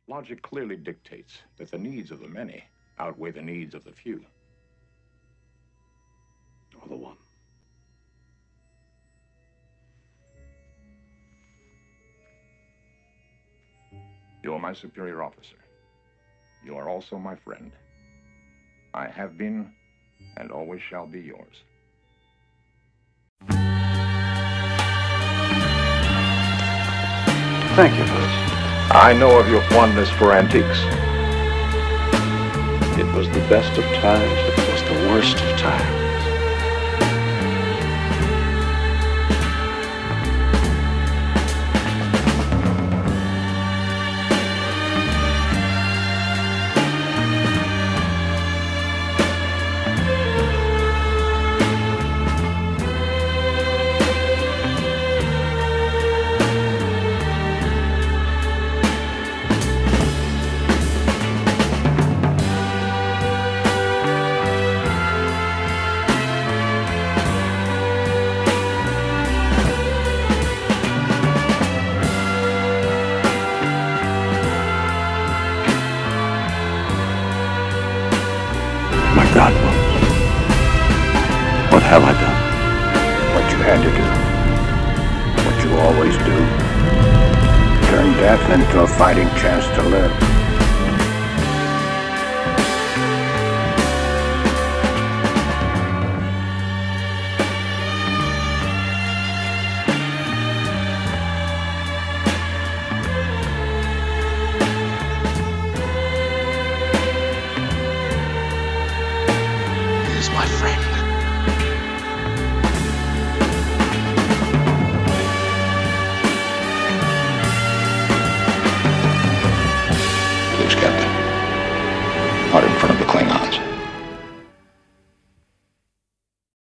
Logic clearly dictates that the needs of the many outweigh the needs of the few. Or the one. You are my superior officer. You are also my friend. I have been and always shall be yours. Thank you, Buzz. I know of your fondness for antiques. It was the best of times. It was the worst of times. My God, Buzz. What have I done? What you had to do. What you always do. Turn death into a fighting chance to live. He is my friend. Please, Captain. Not in front of